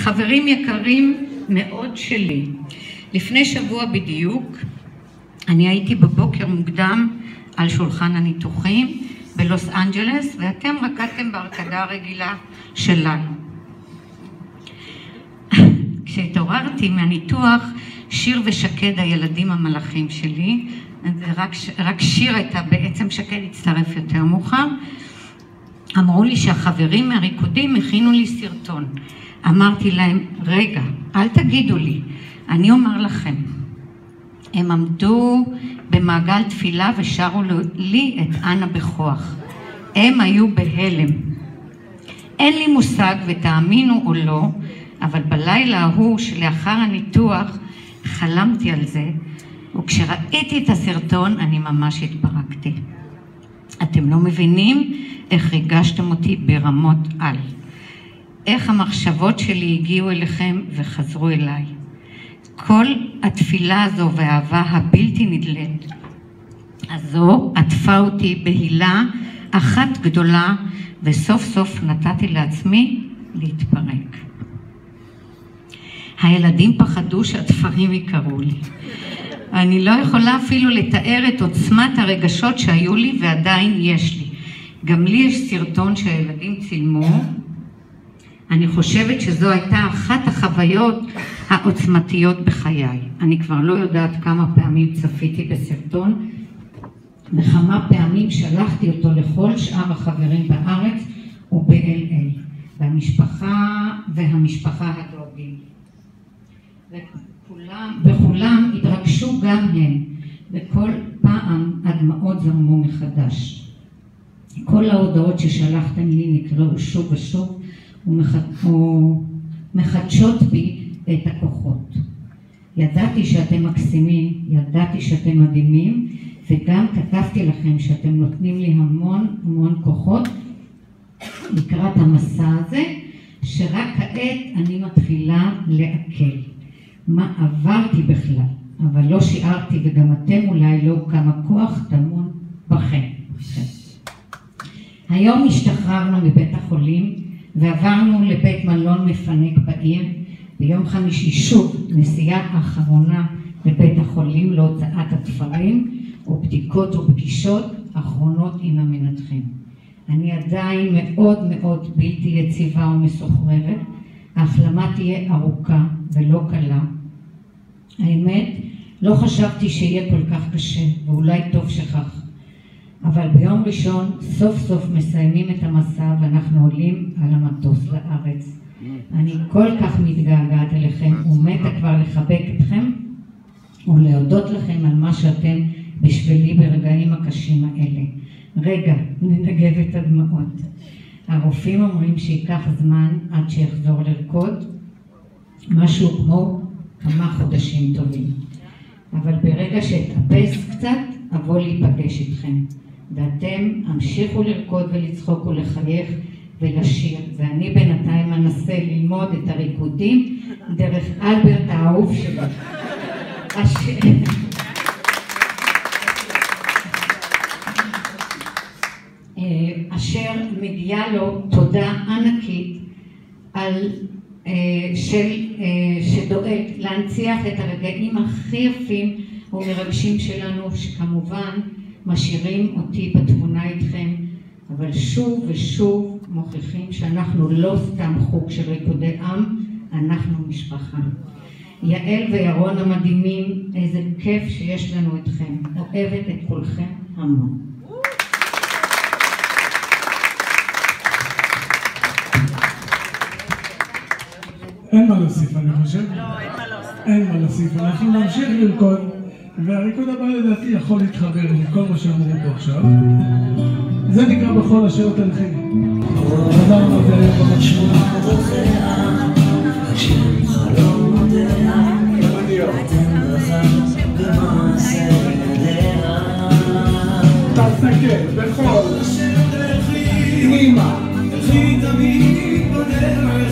חברים יקרים מאוד שלי, לפני שבוע בדיוק אני הייתי בבוקר מוקדם על שולחן הניתוחים בלוס אנג'לס, ואתם רקדתם בהרקדה הרגילה שלנו. כשהתעוררתי מהניתוח, שיר ושקד הילדים המלאכים שלי, רק שיר הייתה בעצם, שקד הצטרף יותר מאוחר, אמרו לי שהחברים מהריקודים הכינו לי סרטון. אמרתי להם, רגע, אל תגידו לי, אני אומר לכם. הם עמדו במעגל תפילה ושרו לי את אנה בכוח. הם היו בהלם. אין לי מושג, ותאמינו או לא, אבל בלילה ההוא שלאחר הניתוח חלמתי על זה, וכשראיתי את הסרטון אני ממש התפרקתי. אתם לא מבינים איך ריגשתם אותי ברמות על. איך המחשבות שלי הגיעו אליכם וחזרו אליי. כל התפילה הזו והאהבה הבלתי נדלית הזו עטפה אותי בהילה אחת גדולה, וסוף סוף נתתי לעצמי להתפרק. הילדים פחדו שהתפרים יקרו לי. אני לא יכולה אפילו לתאר את עוצמת הרגשות שהיו לי ועדיין יש לי. גם לי יש סרטון שהילדים צילמו. אני חושבת שזו הייתה אחת החוויות העוצמתיות בחיי. אני כבר לא יודעת כמה פעמים צפיתי בסרטון, וכמה פעמים שלחתי אותו לכל שאר החברים בארץ וב-LA, והמשפחה הדואגים. וכולם התרגשו גם הם, וכל פעם הדמעות זרמו מחדש. כל ההודעות ששלחתם לי נקראו שוב ושוב, ומחדשות בי את הכוחות. ידעתי שאתם מקסימים, ידעתי שאתם מדהימים, וגם כתבתי לכם שאתם נותנים לי המון המון כוחות לקראת המסע הזה, שרק כעת אני מתחילה לעכל. מה עברתי בכלל, אבל לא שיערתי, וגם אתם אולי לא, כמה כוח טמון בכם. היום השתחררנו מבית החולים ועברנו לבית מלון מפנק בעיר. ביום חמישי שוב נסיעה אחרונה לבית החולים להוצאת התפרים ובדיקות ופגישות אחרונות עם המנתחים. אני עדיין מאוד מאוד בלתי יציבה ומסוחררת. ההחלמה תהיה ארוכה ולא קלה. האמת, לא חשבתי שיהיה כל כך קשה, ואולי טוב שכך. אבל ביום ראשון סוף סוף מסיימים את המסע ואנחנו עולים על המטוס לארץ. אני כל כך מתגעגעת אליכם ומתה כבר לחבק אתכם ולהודות לכם על מה שאתם בשבילי ברגעים הקשים האלה. רגע, ננגב את הדמעות. הרופאים אומרים שייקח זמן עד שיחזור לרקוד, משהו כמו כמה חודשים טובים. אבל ברגע שאתאפס קצת, אבוא להיפגש איתכם. ואתם המשיכו לרקוד ולצחוק ולחייך ולשיר, ואני בינתיים אנסה ללמוד את הריקודים דרך אלברט האהוב שלי. אשר מגיעה לו תודה ענקית על שדואג להנציח את הרגעים הכי יפים ומרגשים שלנו, שכמובן משאירים אותי בתמונה איתכם, אבל שוב ושוב מוכיחים שאנחנו לא סתם חוג של ריקודי עם, אנחנו משפחה. יעל וירון המדהימים, איזה כיף שיש לנו אתכם. אוהבת את כולכם המון. אין מה להוסיף, אני חושב. אין מה להוסיף. אנחנו נמשיך לרקוד, והריקוד הבא לדעתי יכול להתחבר עם כל מה שאמרו פה עכשיו. זה נקרא בכל אשר תלכי. חזרנו את זה היום במשמונה. תסתכל בכל אשר תלכי, פנימה. תלכי תמיד בדרך